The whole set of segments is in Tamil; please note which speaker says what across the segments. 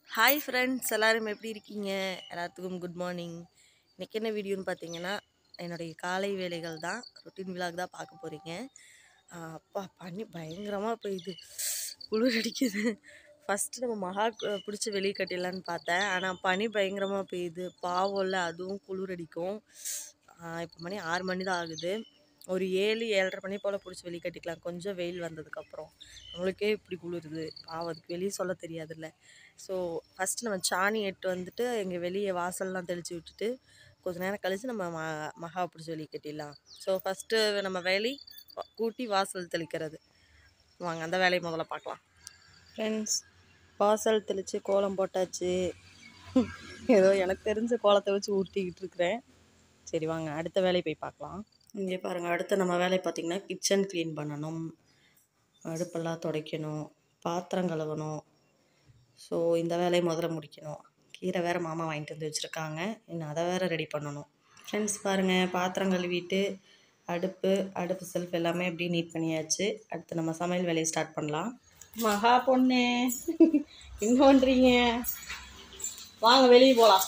Speaker 1: ஹாய் ஃப்ரெண்ட்ஸ், எல்லோரும் எப்படி இருக்கீங்க? எல்லாத்துக்கும் குட் மார்னிங். இன்றைக்கி என்ன வீடியோன்னு பார்த்தீங்கன்னா, என்னுடைய காலை வேலைகள் தான், ரொட்டீன் விலாக் தான் பார்க்க போகிறீங்க. அப்பா பனி பயங்கரமாக பெய்யுது, குளிர் அடிக்குது. ஃபஸ்ட்டு நம்ம மகா பிடிச்சி வெளியே கட்டிடலான்னு பார்த்தேன், ஆனால் பனி பயங்கரமாக பெய்யுது. பாவம் இல்லை, அதுவும் குளிர் அடிக்கும். இப்போ மணி 6 மணி தான் ஆகுது. ஒரு 7-7:30 மணி போல் பிடிச்சி வெளியே கட்டிக்கலாம், கொஞ்சம் வெயில் வந்ததுக்கப்புறம். நம்மளுக்கே இப்படி குளிருது, பாவம் அதுக்கு வெளியே சொல்ல தெரியாதுல்ல. ஸோ ஃபஸ்ட்டு நம்ம சாணி எட்டு வந்துட்டு எங்கள் வெளியே வாசல்லாம் தெளித்து விட்டுட்டு கொஞ்சம் நேரம் கழித்து நம்ம மகா பிடிச்சி வெளியே கட்டிடலாம். ஸோ ஃபஸ்ட்டு நம்ம வேலை கூட்டி வாசல் தெளிக்கிறது. வாங்க அந்த வேலையை முதல்ல பார்க்கலாம். ஃப்ரெண்ட்ஸ், வாசல் தெளித்து கோலம் போட்டாச்சு. ஏதோ எனக்கு தெரிஞ்ச கோலத்தை வச்சு ஊற்றிக்கிட்டு இருக்கிறேன். சரி வாங்க அடுத்த வேலையை போய் பார்க்கலாம். இங்கே பாருங்கள், அடுத்த நம்ம வேலையை பார்த்திங்கன்னா கிச்சன் க்ளீன் பண்ணணும், அடுப்பெல்லாம் துடைக்கணும், பாத்திரம் கழுவணும். ஸோ இந்த வேலையை முதல்ல முடிக்கணும். கீரை வேறு மாமா வாங்கிட்டு வந்து வச்சுருக்காங்க, இன்னும் அதை வேறு ரெடி பண்ணணும். ஃப்ரெண்ட்ஸ் பாருங்கள், பாத்திரம் கழுவிட்டு அடுப்பு செல்ஃப் எல்லாமே எப்படி நீட் பண்ணியாச்சு. அடுத்து நம்ம சமையல் வேலையை ஸ்டார்ட் பண்ணலாம். மகா பொண்ணு என்ன பண்ணுறீங்க? வாங்க வெளியே போகலாம்.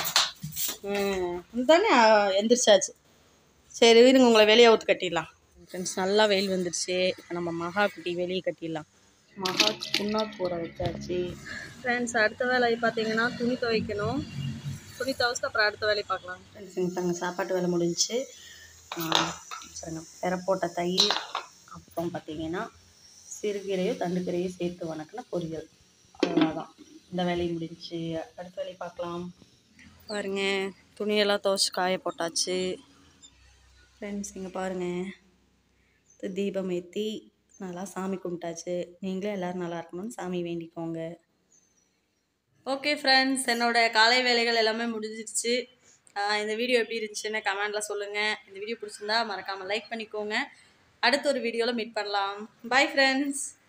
Speaker 1: தானே எந்திரிச்சாச்சு. சரி இருங்க, உங்களை வெளியே ஊற்று கட்டிடலாம். ஃப்ரெண்ட்ஸ், நல்லா வெயில் வந்துடுச்சு. இப்போ நம்ம மகா குட்டி வெளியே கட்டிடலாம். மகா புண்ணாக்கு போட வச்சாச்சு. ஃப்ரெண்ட்ஸ், அடுத்த வேலை பார்த்தீங்கன்னா துணி துவைக்கணும். துணி துவைச்சிட்டு அப்புறம் அடுத்த வேலையை பார்க்கலாம். ஃப்ரெண்ட்ஸ், தாங்க சாப்பாட்டு வேலை முடிஞ்சிச்சு. சரிங்க, பெறப்போட்ட தயிர், அப்புறம் பார்த்தீங்கன்னா சிறுகீரையும் தண்டுக்கீரையும் சேர்த்து வணக்கின பொரியல். அவ்வளோதான், இந்த வேலையும் முடிஞ்சிச்சு. அடுத்த வேலையை பார்க்கலாம். பாருங்கள், துணியெல்லாம் துவைச்சி காய போட்டாச்சு. ஃப்ரெண்ட்ஸ் இங்கே பாருங்கள், தீபம் ஏற்றி நல்லா சாமி கும்பிட்டாச்சு. நீங்களே எல்லோரும் நல்லா இருக்கணும்னு சாமி வேண்டிக்கோங்க. ஓகே ஃப்ரெண்ட்ஸ், என்னோடய காலை வேலைகள் எல்லாமே முடிஞ்சிடுச்சு. இந்த வீடியோ எப்படி இருந்துச்சுன்னு கமெண்டில் சொல்லுங்கள். இந்த வீடியோ பிடிச்சிருந்தா மறக்காமல் லைக் பண்ணிக்கோங்க. அடுத்த ஒரு வீடியோவில் மீட் பண்ணலாம். Bye friends.